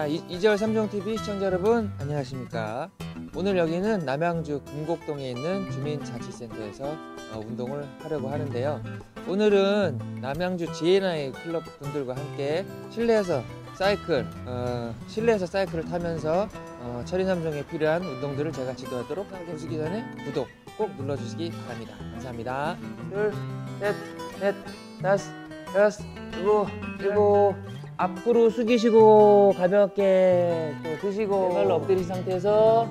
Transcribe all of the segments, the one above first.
이재월 삼종TV 시청자 여러분 안녕하십니까. 오늘 여기는 남양주 금곡동에 있는 주민자치센터에서 운동을 하려고 하는데요. 오늘은 남양주 GNI 클럽 분들과 함께 실내에서 사이클을 타면서 철인삼종에 필요한 운동들을 제가 지도하도록 하겠습니다. 보시기 전에 구독 꼭 눌러주시기 바랍니다. 감사합니다. 둘, 셋, 넷, 다섯, 여섯, 일곱. 앞으로 숙이시고 가볍게 또 드시고 발로 엎드린 상태에서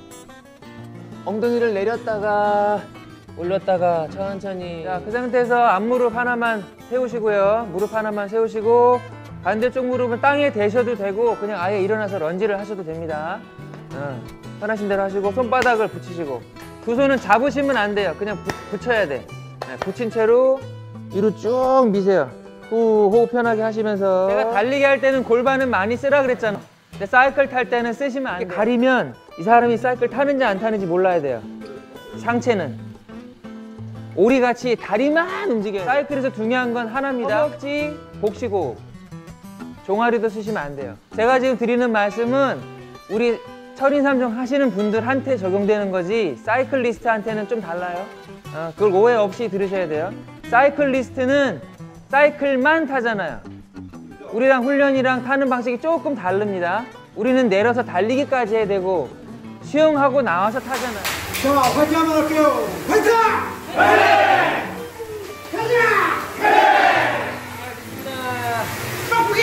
엉덩이를 내렸다가 올렸다가 천천히. 자, 그 상태에서 앞무릎 하나만 세우시고요. 무릎 하나만 세우시고 반대쪽 무릎은 땅에 대셔도 되고 그냥 아예 일어나서 런지를 하셔도 됩니다. 편하신 대로 하시고 손바닥을 붙이시고 두 손은 잡으시면 안 돼요. 그냥 붙여야 돼. 붙인 채로 위로 쭉 미세요. 호흡 편하게 하시면서. 제가 달리기 할 때는 골반은 많이 쓰라 그랬잖아. 근데 사이클 탈 때는 쓰시면 안 돼요. 가리면 이 사람이 사이클 타는지 안 타는지 몰라야 돼요. 상체는 오리같이 다리만 움직여요. 사이클에서 중요한 건 하나입니다. 허벅지, 복식호흡. 종아리도 쓰시면 안 돼요. 제가 지금 드리는 말씀은 우리 철인삼종 하시는 분들한테 적용되는 거지 사이클리스트한테는 좀 달라요. 그걸 오해 없이 들으셔야 돼요. 사이클리스트는 사이클만 타잖아요. 우리랑 훈련이랑 타는 방식이 조금 다릅니다. 우리는 내려서 달리기까지 해야 되고 수영하고 나와서 타잖아요. 자, 화이팅 한번 할게요. 화이팅! 화이팅! 가자! 떡볶이!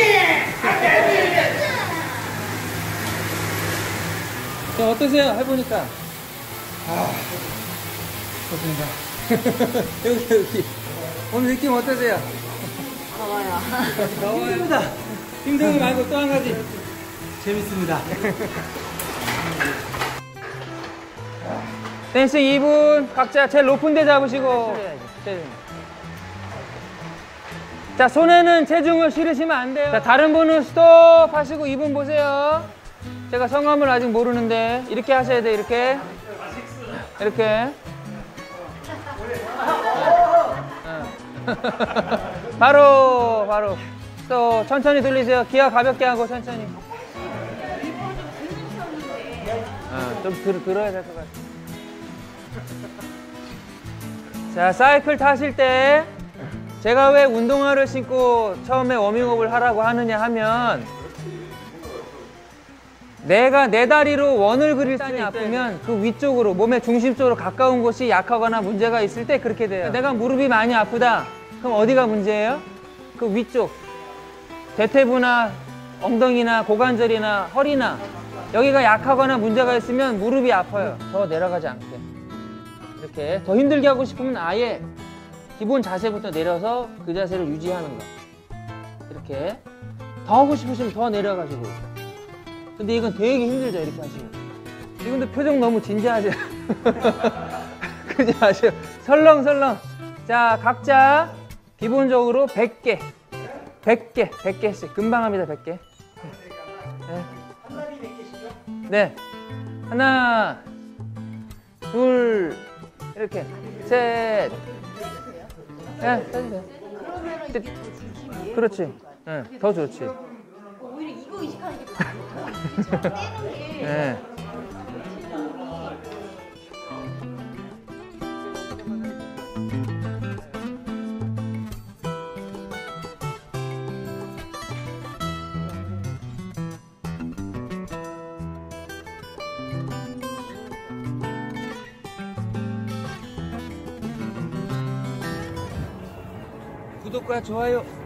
자, 어떠세요? 해보니까. 좋습니다. 여기. 오늘 느낌 어떠세요? 더워요. 힘들다. 힘든 거 말고 또 한 가지. 재밌습니다. 댄싱 2분 각자 제일 높은 데 잡으시고. 자, 손에는 체중을 실으시면 안 돼요. 자, 다른 분은 스톱 하시고 2분 보세요. 제가 성함을 아직 모르는데 이렇게 하셔야 돼요. 이렇게. 바로 또 천천히 돌리세요. 기아 가볍게 하고 천천히. 좀 들어야 될 것 같아요. 자, 사이클 타실 때 제가 왜 운동화를 신고 처음에 워밍업을 하라고 하느냐 하면 내가 내 다리로 원을 그릴 수 아프면 그 위쪽으로 몸의 중심 쪽으로 가까운 곳이 약하거나 문제가 있을 때 그렇게 돼요. 내가 무릎이 많이 아프다. 그럼 어디가 문제예요? 그 위쪽 대퇴부나 엉덩이나 고관절이나 허리나 여기가 약하거나 문제가 있으면 무릎이 아파요. 더 내려가지 않게 이렇게. 더 힘들게 하고 싶으면 아예 기본 자세부터 내려서 그 자세를 유지하는 거. 이렇게 더 하고 싶으시면 더 내려가시고. 근데 이건 되게 힘들죠. 이렇게 하시면. 지금도 표정 너무 진지하세요. 그지 마세요. 설렁설렁. 자, 각자 기본적으로 100개씩 금방 합니다. 100개. 네. 네. 하나, 둘, 이렇게 셋. 네, 해주세요. 그렇지. 네, 더 좋지. 오히려 이거 의식하는 게 더 떼는 게. 네. 구독과 좋아요